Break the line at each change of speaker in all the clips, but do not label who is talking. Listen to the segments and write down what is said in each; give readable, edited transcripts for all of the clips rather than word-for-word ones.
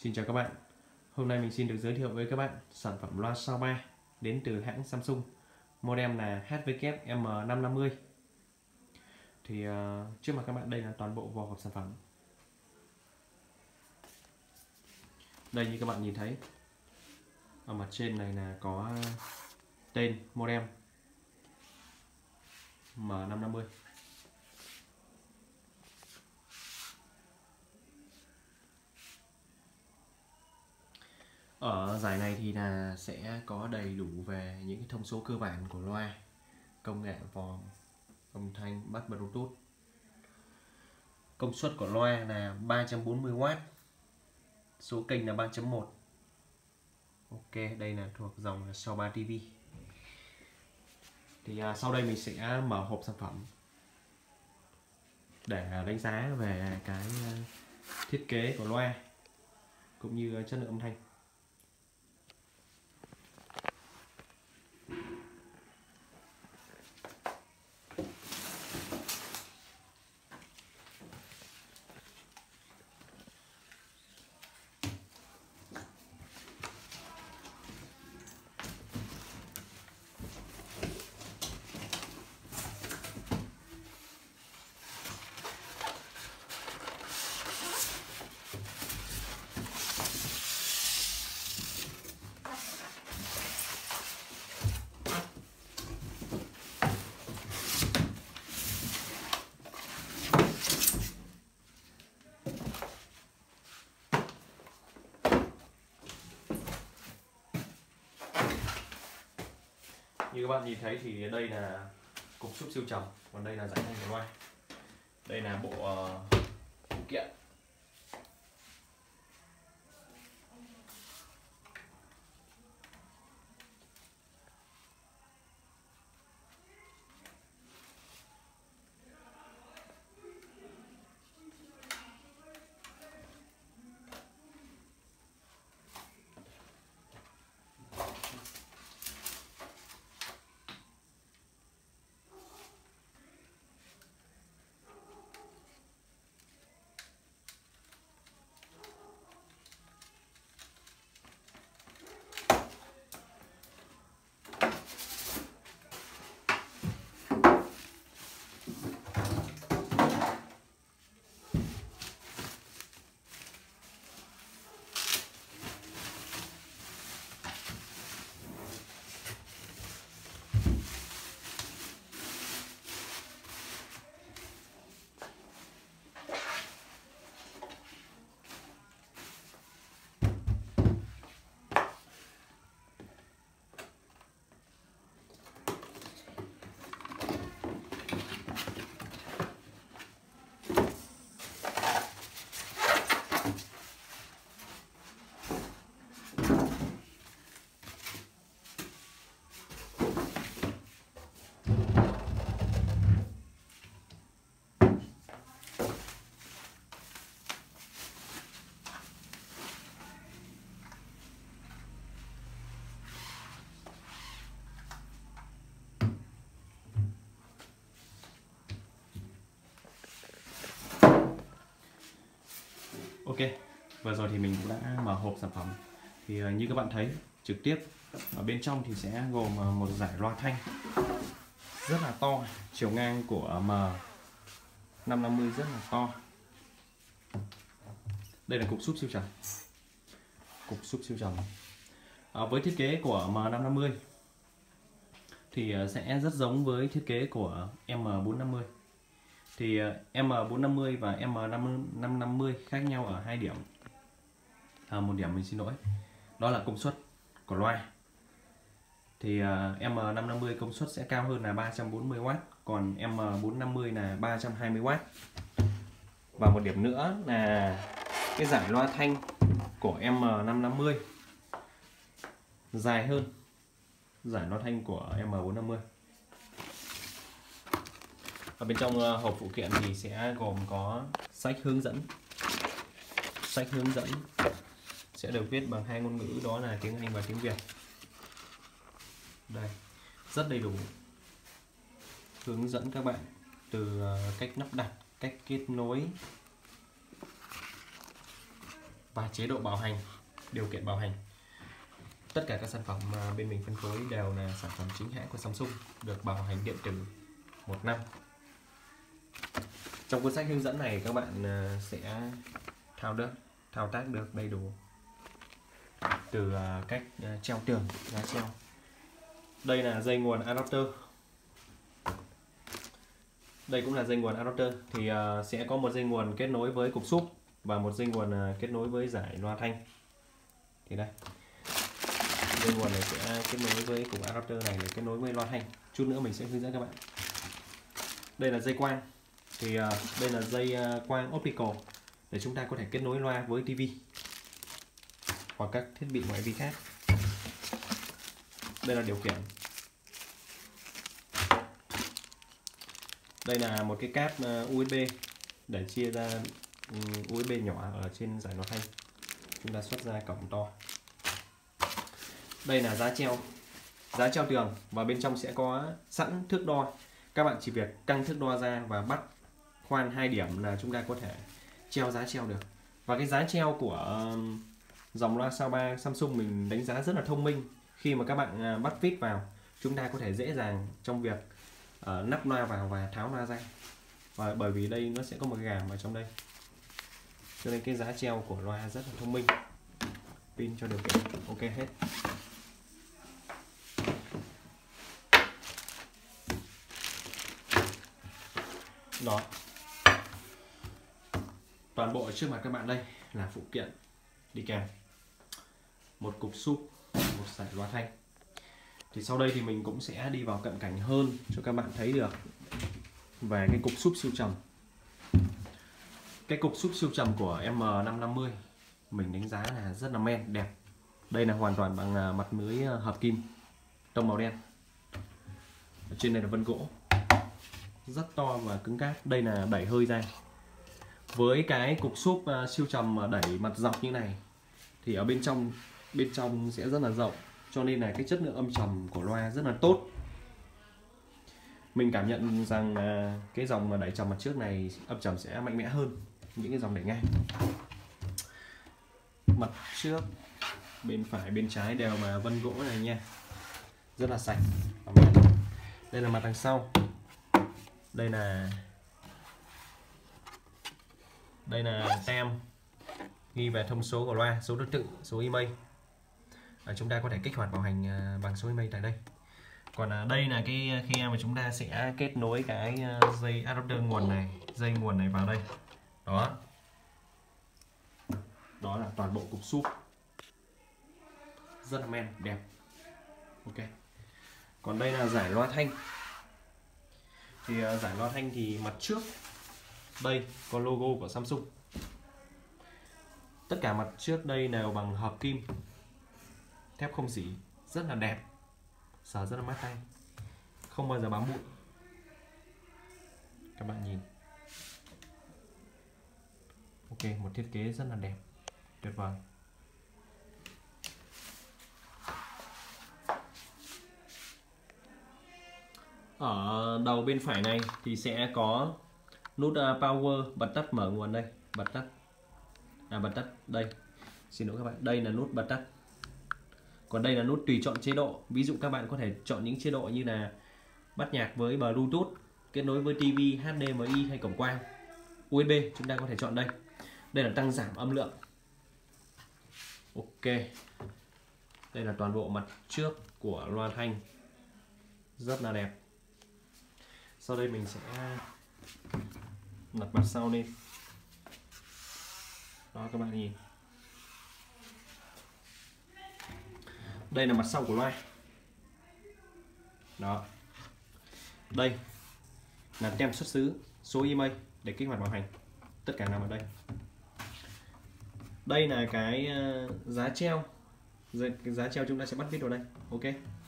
Xin chào các bạn. Hôm nay mình xin được giới thiệu với các bạn sản phẩm loa sao 3 đến từ hãng Samsung, model là HWM550. Thì trước mặt các bạn đây là toàn bộ vỏ hộp sản phẩm. Đây như các bạn nhìn thấy, ở mặt trên này là có tên model M550. Ở giải này thì là sẽ có đầy đủ về những thông số cơ bản của loa, công nghệ vòm, âm thanh, bắt Bluetooth. Công suất của loa là 340W, số kênh là 3.1. Ok, đây là thuộc dòng là Sao 3 TV. Thì sau đây mình sẽ mở hộp sản phẩm để đánh giá về cái thiết kế của loa cũng như chất lượng âm thanh. Như các bạn nhìn thấy thì đây là cục súp siêu trầm, còn đây là giải thanh của loa. Đây là bộ phụ kiện. Ok, vừa rồi thì mình cũng đã mở hộp sản phẩm. Thì như các bạn thấy trực tiếp ở bên trong thì sẽ gồm một dải loa thanh rất là to, chiều ngang của M550 rất là to. Đây là cục súp siêu trầm. Cục súp siêu trầm. Với thiết kế của M550 thì sẽ rất giống với thiết kế của M450. Thì M450 và M550 khác nhau ở hai điểm. Một điểm mình xin lỗi, đó là công suất của loa. Thì M550 công suất sẽ cao hơn là 340W, còn M450 là 320W. Và một điểm nữa là cái dải loa thanh của M550 dài hơn dải loa thanh của M450. Ở bên trong hộp phụ kiện thì sẽ gồm có sách hướng dẫn. Sách hướng dẫn sẽ được viết bằng hai ngôn ngữ, đó là tiếng Anh và tiếng Việt. Đây, rất đầy đủ, hướng dẫn các bạn từ cách lắp đặt, cách kết nối, và chế độ bảo hành, điều kiện bảo hành. Tất cả các sản phẩm mà bên mình phân phối đều là sản phẩm chính hãng của Samsung, được bảo hành điện tử 1 năm. Trong cuốn sách hướng dẫn này các bạn sẽ thao tác được đầy đủ, từ cách treo tường, giá treo. Đây là dây nguồn adapter. Đây cũng là dây nguồn adapter, thì sẽ có một dây nguồn kết nối với cục súp và một dây nguồn kết nối với giải loa thanh. Thì đây, dây nguồn này sẽ kết nối với cục adapter này để kết nối với loa thanh. Chút nữa mình sẽ hướng dẫn các bạn. Đây là dây quang. Thì đây là dây quang optical để chúng ta có thể kết nối loa với TV hoặc các thiết bị ngoại vi khác. Đây là điều khiển. Đây là một cái cáp USB để chia ra USB nhỏ ở trên giải loa thanh. Chúng ta xuất ra cổng to. Đây là giá treo tường, và bên trong sẽ có sẵn thước đo. Các bạn chỉ việc căng thước đo ra và bắt khoan 2 điểm là chúng ta có thể treo giá treo được. Và cái giá treo của dòng loa sao 3 Samsung mình đánh giá rất là thông minh. Khi mà các bạn bắt vít vào, chúng ta có thể dễ dàng trong việc nắp loa vào và tháo loa ra. Và bởi vì đây nó sẽ có một cái gàm ở trong đây, cho nên cái giá treo của loa rất là thông minh. Pin cho điều kiện ok hết. Đó, toàn bộ trước mặt các bạn đây là phụ kiện đi kèm: một cục súp, một giải loa thanh. Thì sau đây thì mình cũng sẽ đi vào cận cảnh hơn cho các bạn thấy được về cái cục súp siêu trầm. Cái cục súp siêu trầm của M550 mình đánh giá là rất là men, đẹp. Đây là hoàn toàn bằng mặt lưới hợp kim tông màu đen. Ở trên này là vân gỗ, rất to và cứng cáp. Đây là đẩy hơi ra. Với cái cục súp siêu trầm đẩy mặt dọc như này thì ở bên trong sẽ rất là rộng, cho nên là cái chất lượng âm trầm của loa rất là tốt. Mình cảm nhận rằng cái dòng mà đẩy trầm mặt trước này âm trầm sẽ mạnh mẽ hơn những cái dòng đẩy ngang. Mặt trước, bên phải, bên trái đều mà vân gỗ này nha, rất là sạch. Đây là mặt đằng sau. Đây là tem ghi về thông số của loa, số thứ tự, số email. Chúng ta có thể kích hoạt bảo hành bằng số email tại đây. Còn đây là cái khe mà chúng ta sẽ kết nối cái dây adapter nguồn này, dây nguồn này vào đây. Đó là toàn bộ cục súp, rất là men, đẹp. Ok. Còn đây là giải loa thanh. Thì giải loa thanh thì mặt trước đây có logo của Samsung. Tất cả mặt trước đây đều bằng hợp kim, thép không rỉ, rất là đẹp, sờ rất là mát tay, không bao giờ bám bụi. Các bạn nhìn. Ok, một thiết kế rất là đẹp, tuyệt vời. Ở đầu bên phải này thì sẽ có nút power, bật tắt mở nguồn đây, bật tắt. Bật tắt đây. Xin lỗi các bạn, đây là nút bật tắt. Còn đây là nút tùy chọn chế độ. Ví dụ các bạn có thể chọn những chế độ như là bắt nhạc với Bluetooth, kết nối với TV, HDMI hay cổng quang, USB, chúng ta có thể chọn đây. Đây là tăng giảm âm lượng. Ok. Đây là toàn bộ mặt trước của loa thanh, rất là đẹp. Sau đây mình sẽ đặt mặt sau lên. Đó, các bạn nhìn. Đây là mặt sau của loa. Đó. Đây là tem xuất xứ, số email để kích hoạt bảo hành. Tất cả nằm ở đây. Đây là cái giá treo. Cái giá treo chúng ta sẽ bắt viết vào đây. Ok.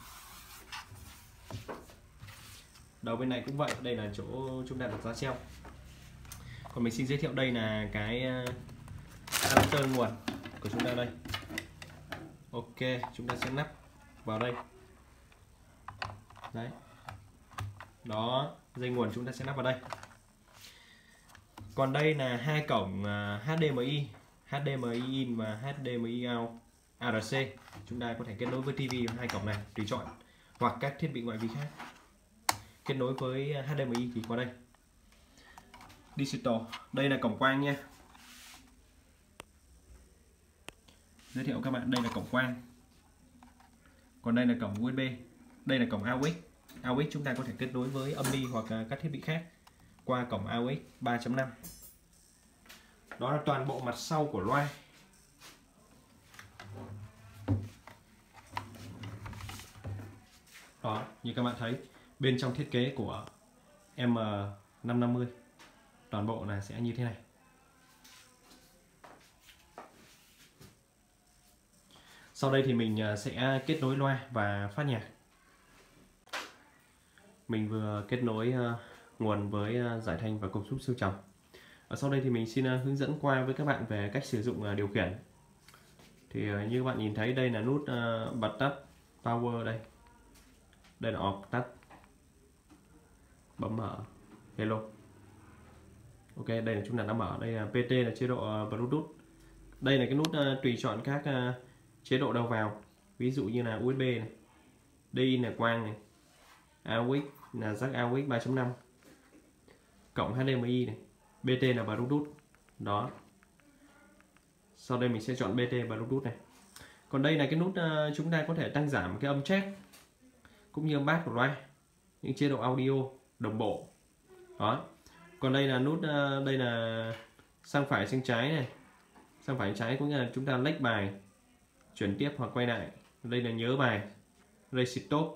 Đầu bên này cũng vậy, đây là chỗ chúng ta đặt giá treo. Còn mình xin giới thiệu đây là cái adapter nguồn của chúng ta đây. Ok, chúng ta sẽ nắp vào đây. Đấy. Đó, dây nguồn chúng ta sẽ nắp vào đây. Còn đây là hai cổng HDMI, HDMI in và HDMI out ARC. Chúng ta có thể kết nối với TV hai cổng này tùy chọn, hoặc các thiết bị ngoại vi khác. Kết nối với HDMI thì có đây. Digital, đây là cổng quang nha. Giới thiệu các bạn, đây là cổng quang. Còn đây là cổng USB, đây là cổng AUX. AUX chúng ta có thể kết nối với âm đi hoặc các thiết bị khác qua cổng AUX 3.5. Đó là toàn bộ mặt sau của loa. Đó, như các bạn thấy, bên trong thiết kế của M550 toàn bộ là sẽ như thế này. Sau đây thì mình sẽ kết nối loa và phát nhạc. Mình vừa kết nối nguồn với giải thanh và cục súp siêu trầm. Sau đây thì mình xin hướng dẫn qua với các bạn về cách sử dụng điều khiển. Thì như các bạn nhìn thấy, đây là nút bật tắt power đây. Đây là off tắt. Bấm mở hello. Ok, đây là chúng ta đã mở. Đây là PT là chế độ Bluetooth. Đây là cái nút tùy chọn các chế độ đầu vào. Ví dụ như là USB này, DI là quang này, AUX là jack AUX 3.5, cộng HDMI này, BT là Bluetooth. Đó. Sau đây mình sẽ chọn BT Bluetooth này. Còn đây là cái nút chúng ta có thể tăng giảm cái âm check cũng như âm bass của loa, những chế độ audio đồng bộ. Đó. Còn đây là nút đây là sang phải sang trái này. Sang phải trái cũng như là chúng ta lách bài, chuyển tiếp hoặc quay lại. Đây là nhớ bài. Đây stop.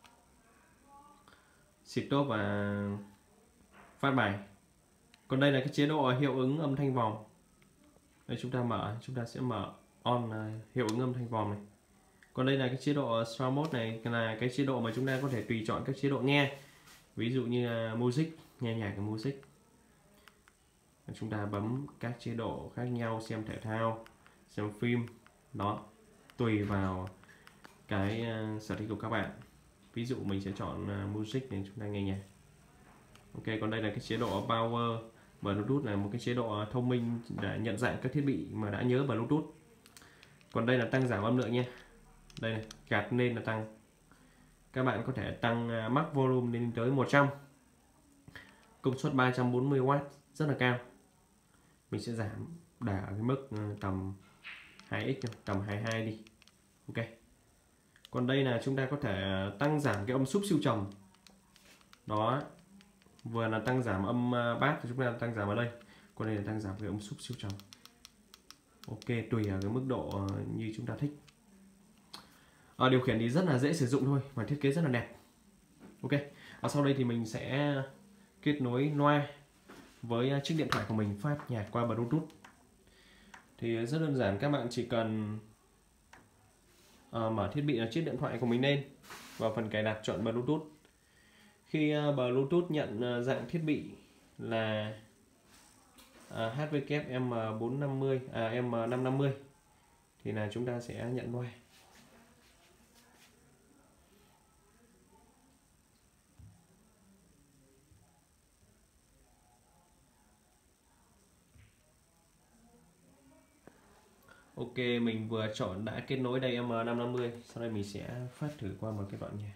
Stop và phát bài. Còn đây là cái chế độ hiệu ứng âm thanh vòng. Đây chúng ta sẽ mở on hiệu ứng âm thanh vòng này. Còn đây là cái chế độ surround mode này, là cái chế độ mà chúng ta có thể tùy chọn các chế độ nghe. Ví dụ như là music, nghe nhạc của music. Chúng ta bấm các chế độ khác nhau, xem thể thao, xem phim. Đó, tùy vào cái sở thích của các bạn. Ví dụ mình sẽ chọn music để chúng ta nghe nhạc. Ok, còn đây là cái chế độ power. Bluetooth là một cái chế độ thông minh để nhận dạng các thiết bị mà đã nhớ Bluetooth. Còn đây là tăng giảm âm lượng nha. Đây này, gạt lên là tăng. Các bạn có thể tăng max volume lên tới 100. Công suất 340W, rất là cao. Mình sẽ giảm để ở cái mức tầm 2x, tầm 22 đi. Ok. Còn đây là chúng ta có thể tăng giảm cái âm súp siêu trầm. Đó. Vừa là tăng giảm âm bass thì chúng ta tăng giảm ở đây. Còn đây là tăng giảm cái âm súp siêu trầm. Ok, tùy ở cái mức độ như chúng ta thích. Điều khiển thì rất là dễ sử dụng thôi và thiết kế rất là đẹp. Ok. Sau đây thì mình sẽ kết nối loa với chiếc điện thoại của mình, phát nhạc qua Bluetooth. Thì rất đơn giản, các bạn chỉ cần mở thiết bị ở chiếc điện thoại của mình lên, vào phần cài đặt chọn Bluetooth. Khi Bluetooth nhận dạng thiết bị là HWF M450 M550 thì là chúng ta sẽ nhận loa. Ok, mình vừa chọn đã kết nối đây M550. Sau đây mình sẽ phát thử qua một cái đoạn nhạc.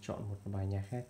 chọn một bài nhạc khác.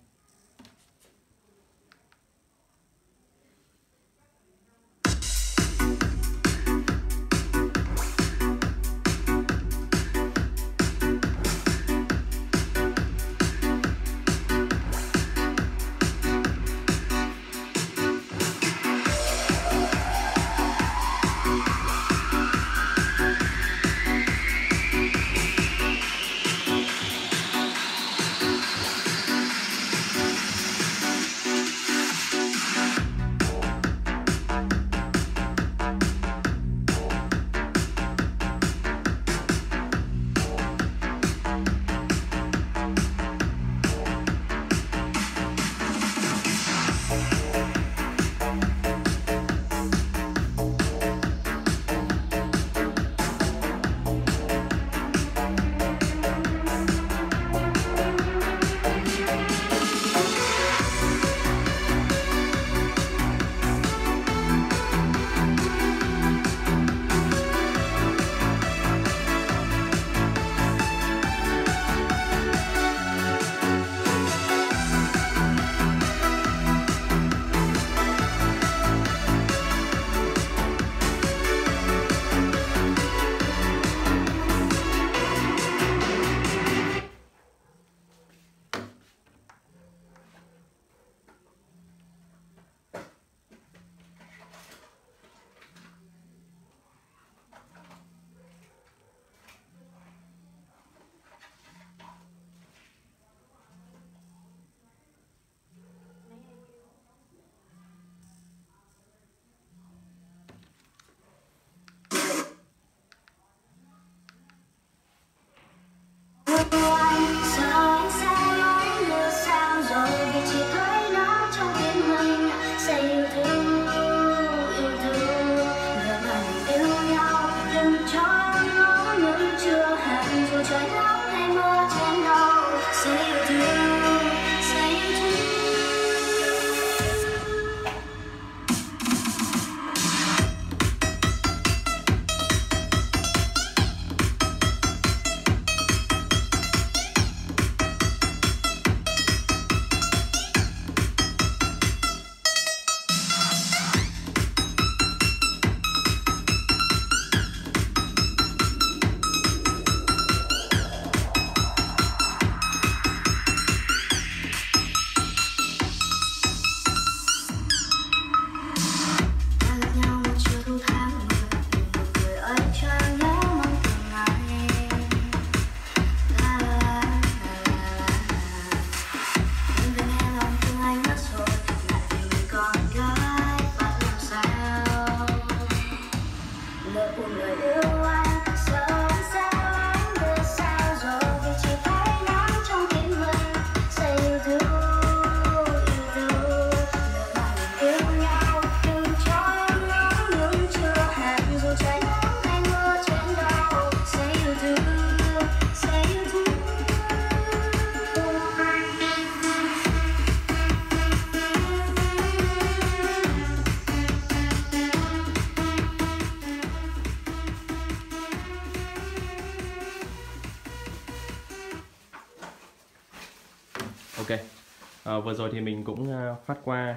Ok, vừa rồi thì mình cũng phát qua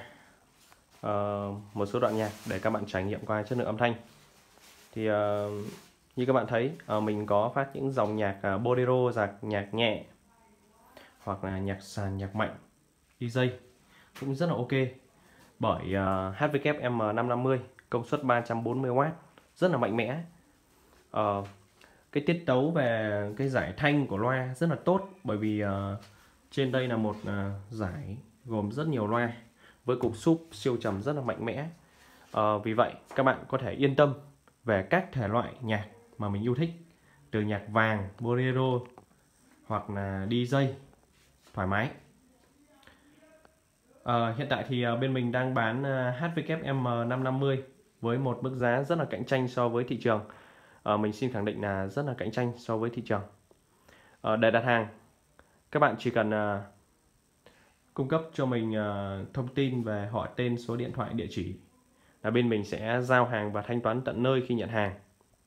một số đoạn nhạc để các bạn trải nghiệm qua chất lượng âm thanh. Thì như các bạn thấy, mình có phát những dòng nhạc bolero, nhạc nhẹ, hoặc là nhạc sàn, nhạc mạnh, DJ cũng rất là ok. Bởi HWM 550 công suất 340W rất là mạnh mẽ. Cái tiết tấu về cái giải thanh của loa rất là tốt, bởi vì trên đây là một giải gồm rất nhiều loa với cục súp siêu trầm rất là mạnh mẽ. Vì vậy các bạn có thể yên tâm về các thể loại nhạc mà mình yêu thích, từ nhạc vàng, bolero hoặc là DJ thoải mái. Hiện tại thì bên mình đang bán HWM 550 với một mức giá rất là cạnh tranh so với thị trường. Mình xin khẳng định là rất là cạnh tranh so với thị trường. Để đặt hàng, các bạn chỉ cần cung cấp cho mình thông tin về họ, tên, số điện thoại, địa chỉ, là bên mình sẽ giao hàng và thanh toán tận nơi khi nhận hàng.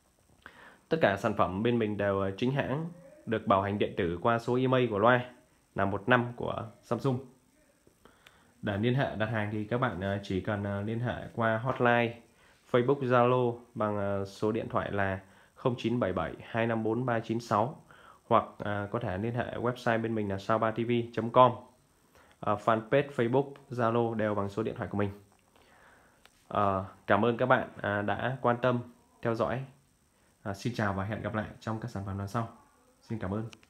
Tất cả sản phẩm bên mình đều chính hãng, được bảo hành điện tử qua số email của loa. là 1 năm của Samsung. Để liên hệ đặt hàng thì các bạn chỉ cần liên hệ qua hotline Facebook, Zalo bằng số điện thoại là 0977 254 396, hoặc có thể liên hệ website bên mình là sao3tv.com. Fanpage Facebook, Zalo đều bằng số điện thoại của mình. Cảm ơn các bạn đã quan tâm theo dõi. Xin chào và hẹn gặp lại trong các sản phẩm lần sau. Xin cảm ơn.